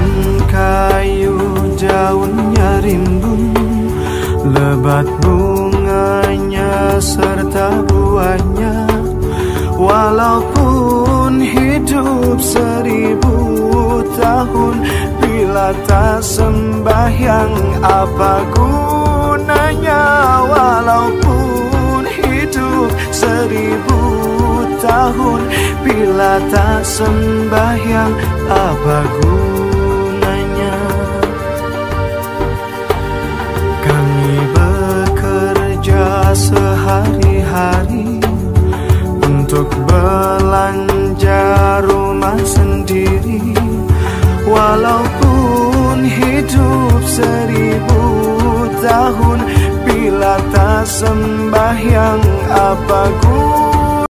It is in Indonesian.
Pohon kayu daunnya rimbun, lebat bunganya serta buahnya. Walaupun hidup 1000 tahun, bila tak sembahyang apa gunanya? Walaupun hidup 1000 tahun, bila tak sembahyang apa gunanya? Kami bekerja sehari-hari untuk belanja rumah sendiri. Walaupun hidup 1000 tahun, bila tak sembahyang apa gunanya?